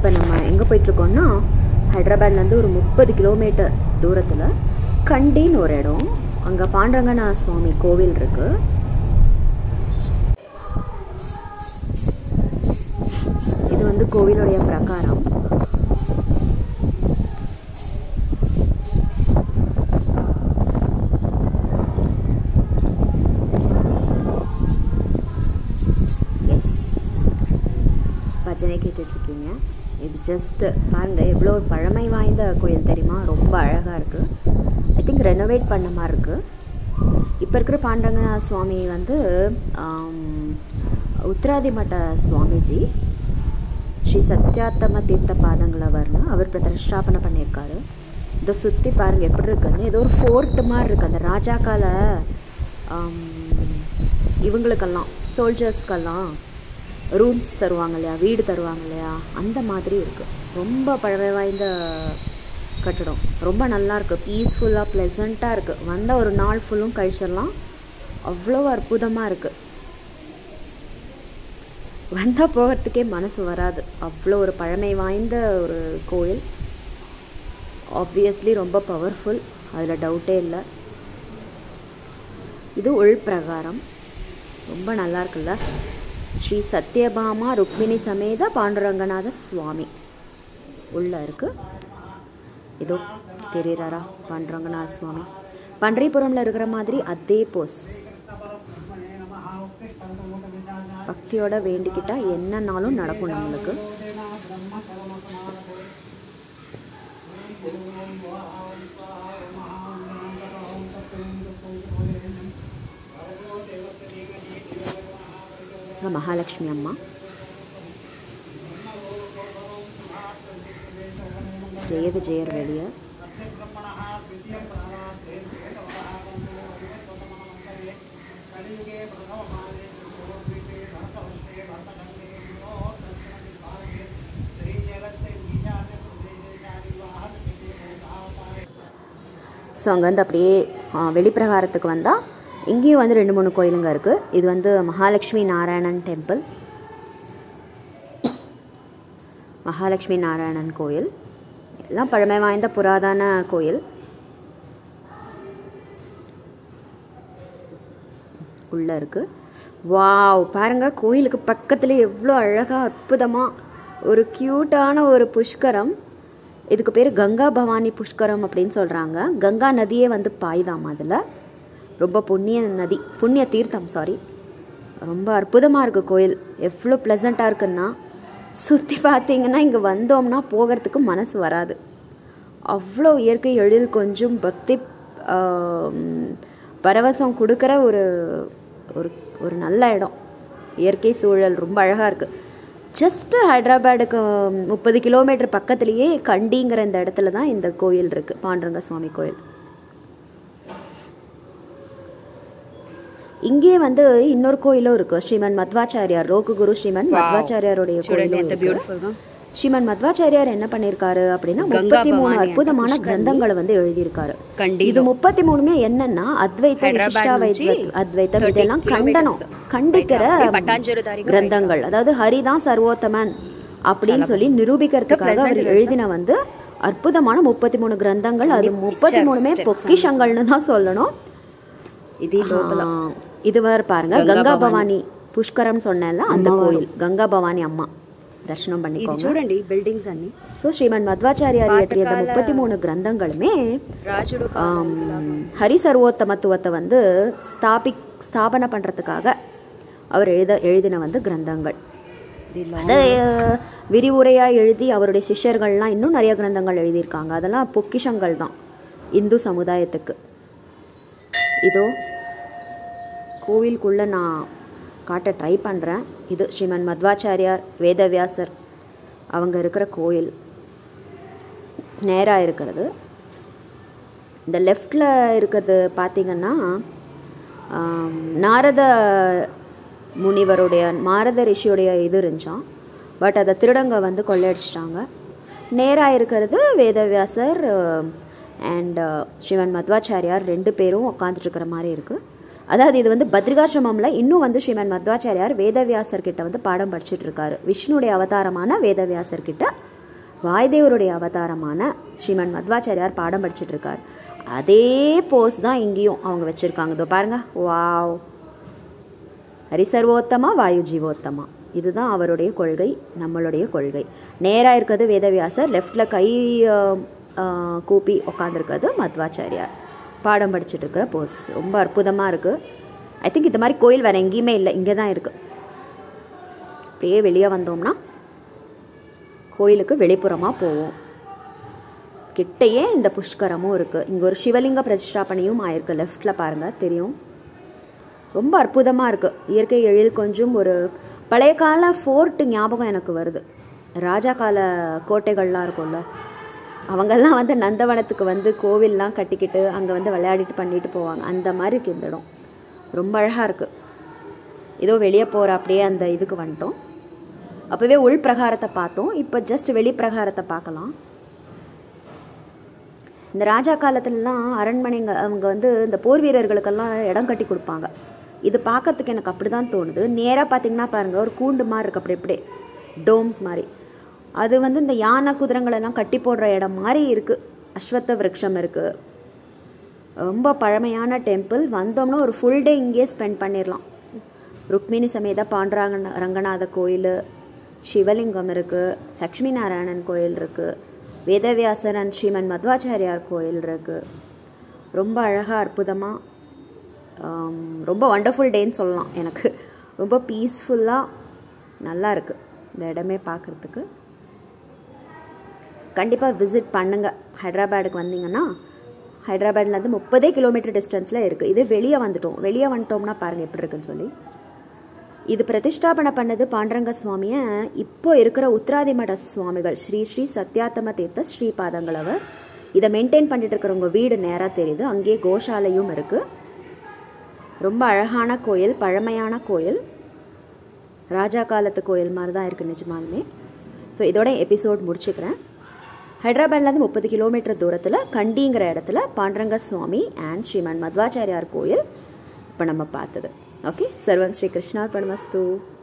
இப்போ நம்ம எங்கே போயிட்டுருக்கோம்னா ஹைதராபாத்லேருந்து ஒரு 30 கிலோமீட்டர் தூரத்தில் கண்டின்னு ஒரு இடம். அங்கே பாண்டரங்கநாத சுவாமி கோவில் இருக்குது. இது வந்து கோவிலுடைய பிரகாரம். பஜனை கேட்டுட்ருக்கீங்க. இது ஜஸ்ட் பாருங்கள் எவ்வளோ பழமை வாய்ந்த கோயில் தெரியுமா? ரொம்ப அழகாக இருக்குது. ஐ திங்க் ரெனோவேட் பண்ண மாதிரி இருக்குது. இப்போ இருக்கிற பாண்டரங்கநாத சுவாமி வந்து உத்திராதிமட்ட சுவாமிஜி ஸ்ரீ சத்யாத்தம தீர்த்த பாதங்களவர்னு அவர் பிரதிஷ்டாபனை பண்ணியிருக்காரு. இதை சுற்றி பாருங்கள் எப்படி இருக்குன்னு. ஏதோ ஒரு ஃபோர்ட் மாதிரி இருக்குது. அந்த ராஜாக்கால இவங்களுக்கெல்லாம் சோல்ஜர்ஸ்க்கெல்லாம் ரூம்ஸ் தருவாங்க இல்லையா, வீடு தருவாங்க இல்லையா, அந்த மாதிரி இருக்குது. ரொம்ப பழமை வாய்ந்த கட்டடம். ரொம்ப நல்லாயிருக்கு. பீஸ்ஃபுல்லாக ப்ளசண்ட்டாக இருக்குது. வந்தால் ஒரு நாள் ஃபுல்லும் கழிச்சிடலாம். அவ்வளோ அற்புதமாக இருக்குது. வந்தால் போகிறதுக்கே மனசு வராது. அவ்வளோ ஒரு பழமை வாய்ந்த ஒரு கோயில். ஆப்வியஸ்லி ரொம்ப பவர்ஃபுல், அதில் டவுட்டே இல்லை. இது உள் பிரகாரம். ரொம்ப நல்லா இருக்குல்ல. ஸ்ரீ சத்யபாமா ருக்மிணி சமேத பாண்டுரங்கநாத சுவாமி உள்ளே இருக்குது. இதோ தெரியுறாரா பாண்டுரங்கநாத சுவாமி? பன்றிபுரமில் இருக்கிற மாதிரி அதே போஸ். பக்தியோட வேண்டிக்கிட்டால் என்னன்னாலும் நடக்கும் நம்மளுக்கு. மகாலட்சுமி அம்மா, ஜெய விஜயர் வெளிய. ஸோ அங்கே வந்து அப்படியே வெளிப்பிரகாரத்துக்கு வந்தால் இங்கேயும் வந்து 2-3 கோயிலுங்க இருக்குது. இது வந்து மகாலட்சுமி நாராயணன் டெம்பிள், மகாலட்சுமி நாராயணன் கோயில். எல்லாம் பழமை வாய்ந்த புராதன கோயில். உள்ளே இருக்குது. வாவ், பாருங்கள் கோயிலுக்கு பக்கத்தில் எவ்வளோ அழகாக அற்புதமாக ஒரு க்யூட்டான ஒரு புஷ்கரம். இதுக்கு பேர் கங்கா பவானி புஷ்கரம் அப்படின்னு சொல்கிறாங்க. கங்கா நதியே வந்து பாய்தாம். அதில் ரொம்ப புண்ணிய நதி, புண்ணிய தீர்த்தம், சாரி. ரொம்ப அற்புதமாக இருக்குது கோயில். எவ்வளோ ப்ளசண்ட்டாக இருக்குன்னா, சுற்றி பார்த்தீங்கன்னா இங்கே வந்தோம்னா போகிறதுக்கு மனசு வராது. அவ்வளோ இயற்கை எழில் கொஞ்சம் பக்தி பரவசம் கொடுக்குற ஒரு ஒரு ஒரு நல்ல இடம். இயற்கை சூழல் ரொம்ப அழகாக இருக்குது. ஜஸ்ட்டு ஹைதராபாடுக்கு 30 கிலோமீட்டர் பக்கத்துலேயே கண்டிங்கிற இந்த இடத்துல தான் இந்த கோயில் இருக்குது, பாண்டுரங்க சுவாமி கோயில். இங்கே வந்து இன்னொரு கோயிலும் இருக்குது. ஸ்ரீமன் மத்வாச்சாரியார், ரோகுகுரு ஸ்ரீமன் மத்வாச்சாரியாருடைய கோயில். ஸ்ரீமன் மத்வாச்சாரியார் என்ன பண்ணியிருக்காரு அப்படின்னா 33 அற்புதமான கிரந்தங்களை வந்து எழுதியிருக்காரு. இது 33மே என்னன்னா அத்வைத்த, அத்வைத்தம் இதெல்லாம் கண்டிக்கிற கிரந்தங்கள். அதாவது ஹரிதான் சர்வோத்தமன் அப்படின்னு சொல்லி நிரூபிக்கிறதுக்காக அவர் எழுதின வந்து அற்புதமான 33 கிரந்தங்கள். அது 33மே பொக்கிஷங்கள்னு தான் சொல்லணும். இது வர பாருங்க, கங்கா பவானி புஷ்கரம் சொன்னேன்ல, அந்த கோயில் கங்கா பவானி அம்மா தரிசனம் பண்ணிக்கோங்க. చూడండి బిల్డింగ్స్ అన్ని. సో శ్రీమన్ మధ్వాచార్యారు இயற்றிய 33 கிரந்தங்களுமே ஹரி சர்வோத்தமத்துவத்தை வந்து ஸ்தாபனை பண்ணுறதுக்காக அவர் எழுதின வந்து கிரந்தங்கள். அதை விரிவுரையாக எழுதி அவருடைய சிஷ்யர்கள்லாம் இன்னும் நிறைய கிரந்தங்கள் எழுதியிருக்காங்க. அதெல்லாம் பொக்கிஷங்கள் தான் இந்து சமுதாயத்துக்கு. இதோ கோவிலுக்குள்ளே நான் காட்ட ட்ரை பண்ணுறேன். இது ஸ்ரீமன் மத்வாச்சாரியார் வேதவியாசர் அவங்க இருக்கிற கோயில் நேராக இருக்கிறது. இந்த லெஃப்டில் இருக்கிறது பார்த்திங்கன்னா நாரத முனிவருடைய, நாரத ரிஷியுடைய இது இருந்துச்சான். பட் அதை திருடங்க வந்து கொள்ளையடிச்சிட்டாங்க. நேராக இருக்கிறது வேதவியாசர் அண்ட் ஸ்ரீமன் மத்வாச்சாரியார் 2 பேரும் உட்காந்துட்டுருக்கிற மாதிரி இருக்குது. அதாவது இது வந்து பத்ரிகாசிரமமில் இன்னும் வந்து ஸ்ரீமன் மத்வாச்சாரியார் வேதவியாசர்கிட்ட வந்து பாடம் படிச்சுட்டு இருக்காரு. விஷ்ணுடைய அவதாரமான வேதவியாசர்கிட்ட வாயுதேவருடைய அவதாரமான ஸ்ரீமன் மத்வாச்சாரியார் பாடம் படிச்சுட்டு இருக்கார். அதே போஸ் தான் இங்கேயும் அவங்க வச்சுருக்காங்க. இதோ பாருங்க, வாவ், ஹரிசர்வோத்தமா வாயு ஜீவோத்தமா, இதுதான் அவருடைய கொள்கை, நம்மளுடைய கொள்கை. நேராக இருக்கிறது வேதவியாசர், லெஃப்டில் கை கூப்பி உட்காந்துருக்கிறது மத்வாச்சாரியார் பாடம் படிச்சுட்டு இருக்கிற போஸ். ரொம்ப அற்புதமாக இருக்குது. ஐ திங்க் இந்த மாதிரி கோயில் வேறு எங்கேயுமே இல்லை, இங்கே தான் இருக்குது. அப்படியே வெளியே வந்தோம்னா கோயிலுக்கு வெளிப்புறமாக போவோம். கிட்டையே இந்த புஷ்கரமும் இருக்குது. இங்கே ஒரு சிவலிங்க பிரதிஷ்டாபனையும் ஆயிருக்கு. லெஃப்டில் பாருங்கள், தெரியும். ரொம்ப அற்புதமாக இருக்குது. இயற்கை எழில் கொஞ்சம் ஒரு பழைய கால ஃபோர்ட்டு ஞாபகம் எனக்கு வருது. ராஜா கால கோட்டைகள்லாம் இருக்கும்ல, அவங்கெல்லாம் வந்து நந்தவனத்துக்கு வந்து கோவில்லாம் கட்டிக்கிட்டு அங்கே வந்து விளையாடிட்டு பண்ணிட்டு போவாங்க. அந்த மாதிரி இருக்குது இந்த இடம். ரொம்ப அழகாக இருக்குது. ஏதோ வெளியே போகிற அப்படியே அந்த இதுக்கு வந்துட்டோம். அப்போவே உள் பிரகாரத்தை பார்த்தோம், இப்போ ஜஸ்ட் வெளி பிரகாரத்தை பார்க்கலாம். இந்த ராஜா காலத்துலலாம் அரண்மனைங்க அவங்க வந்து இந்த போர் வீரர்களுக்கெல்லாம் இடம் கட்டி கொடுப்பாங்க. இது பார்க்கறதுக்கு எனக்கு அப்படி தான் தோணுது. நேராக பார்த்தீங்கன்னா பாருங்கள், ஒரு கூண்டு மாதிரி இருக்குது, அப்படி இப்படியே டோம்ஸ் மாதிரி. அது வந்து இந்த யானை குதிரைங்களெல்லாம் கட்டி போடுற இடம் மாதிரி இருக்குது. அஸ்வத்த விருட்சம் இருக்குது. ரொம்ப பழமையான டெம்பிள். வந்தோம்னா ஒரு ஃபுல் டே இங்கேயே ஸ்பெண்ட் பண்ணிடலாம். ருக்மிணி சமேத ரங்கநாத கோயில், சிவலிங்கம் இருக்குது, லக்ஷ்மி நாராயணன் கோயில் இருக்குது, வேதவியாசர் அண்ட் ஸ்ரீமன் மத்வாச்சாரியார் கோயில் இருக்குது. ரொம்ப அழகாக அற்புதமாக ரொம்ப வண்டர்ஃபுல் டேன்னு சொல்லலாம். எனக்கு ரொம்ப பீஸ்ஃபுல்லாக நல்லா இருக்குது இந்த இடமே பார்க்குறதுக்கு. கண்டிப்பாக விசிட் பண்ணுங்கள். ஹைதராபாடுக்கு வந்தீங்கன்னா, ஹைதராபாட்லேருந்து 30 கிலோமீட்டர் டிஸ்டன்ஸில் இருக்குது. இது வெளியே வந்துட்டோம்னா பாருங்கள் எப்படி இருக்குன்னு சொல்லி. இது பிரதிஷ்டாபனை பண்ணது பாண்டரங்க சுவாமியை இப்போ இருக்கிற உத்திராதிமட சுவாமிகள் ஸ்ரீ ஸ்ரீ சத்யாத்தம தீர்த்த ஸ்ரீபாதங்களவர். இதை மெயின்டைன் பண்ணிட்டு இருக்கிறவங்க வீடு நேராக தெரியுது. அங்கேயே கோஷாலையும் இருக்குது. ரொம்ப அழகான கோயில், பழமையான கோயில், ராஜா காலத்து கோயில் மாதிரி தான் இருக்குது நிஜமாலுமே. ஸோ இதோட எபிசோட் முடிச்சுக்கிறேன். ஹைதராபாத்லேருந்து 30 கிலோமீட்டர் தூரத்தில் கண்டிங்கிற இடத்துல பாண்டரங்க சுவாமி அண்ட் ஸ்ரீமன் மத்வாச்சாரியார் கோயில் இப்போ நம்ம பார்த்தது. ஓகே, சர்வம் ஸ்ரீ கிருஷ்ணார்ப்பணமஸ்து.